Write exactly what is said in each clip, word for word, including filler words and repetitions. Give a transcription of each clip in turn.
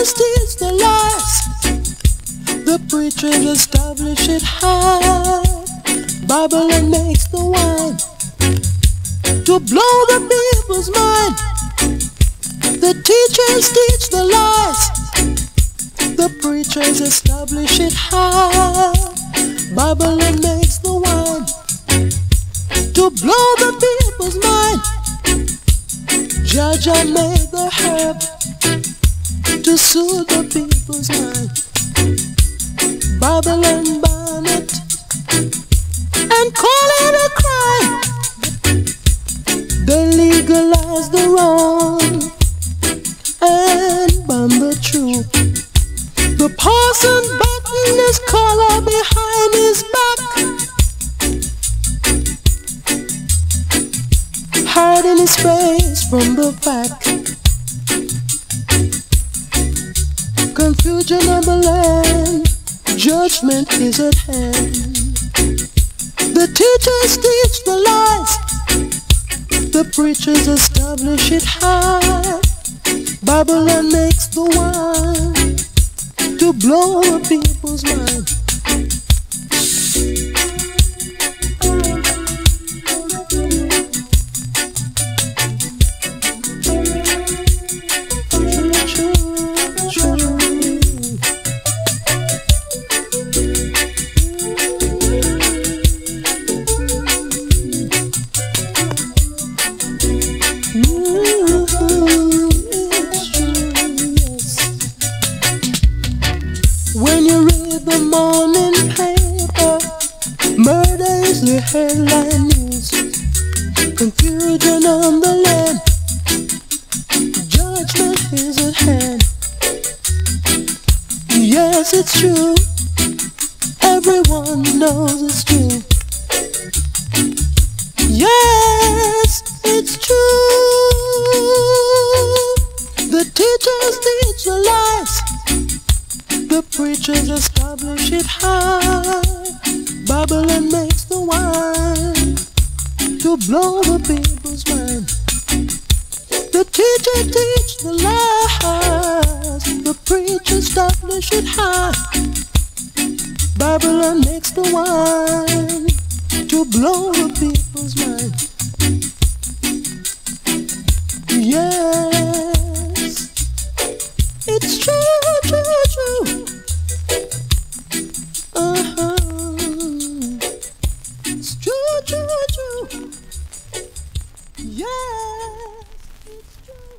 teachers teach the lies, the preachers establish it high. Babylon makes the wine to blow the people's mind. The teachers teach the lies, the preachers establish it high. Babylon makes the wine to blow the people's mind. Jaja made the herb to soothe the people's mind. Babylon ban it and call it a crime. They legalize the wrong and ban the truth. The parson button his collar behind his back, hiding his face from the fact. Confusion of the land, judgment is at hand. The teachers teach the lies, the preachers establish it high. Babylon makes the wine to blow the people's mind. When you read the morning paper, murder is the headline news. Confusion on the land, judgment is at hand. Yes, it's true, everyone knows it's true. Yes, it's true. The teachers teach the lies, the preachers establish it high. Babylon makes the wine to blow the people's mind. The teacher teach the lies, the preacher establish it high. Babylon makes the wine to blow the people's mind. Yes, it's true, true, true. Uh-huh. It's true, true, true. Yes, it's true.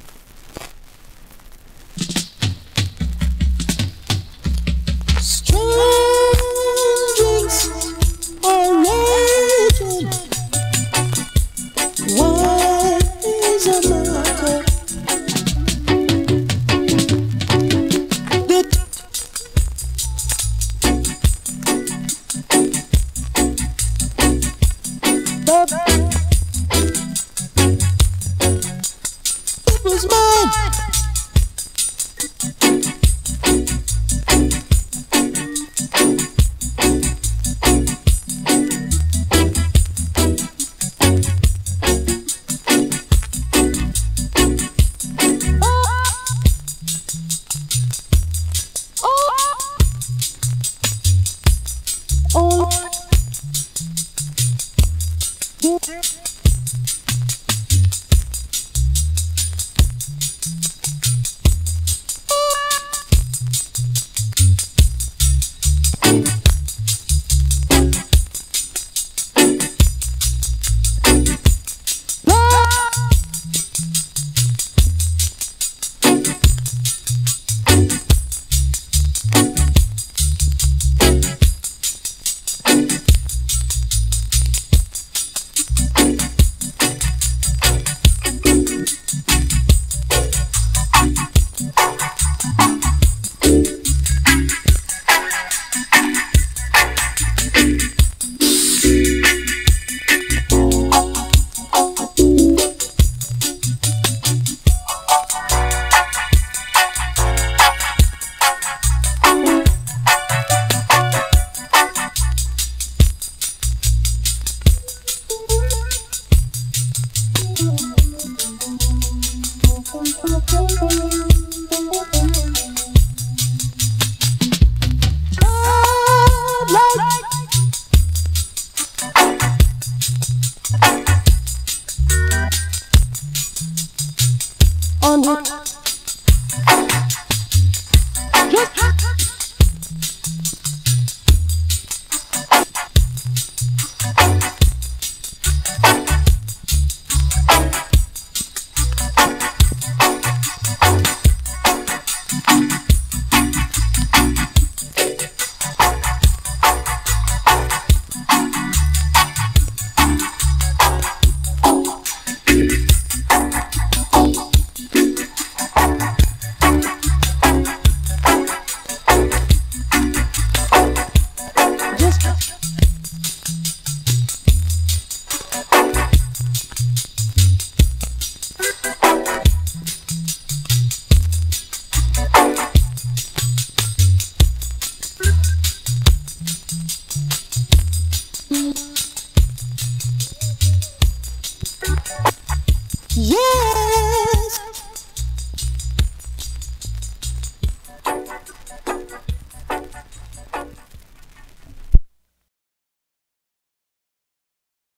Strong drinks are raging. Wine is a matter. It was mine. Oh, yeah. Thank you. on it.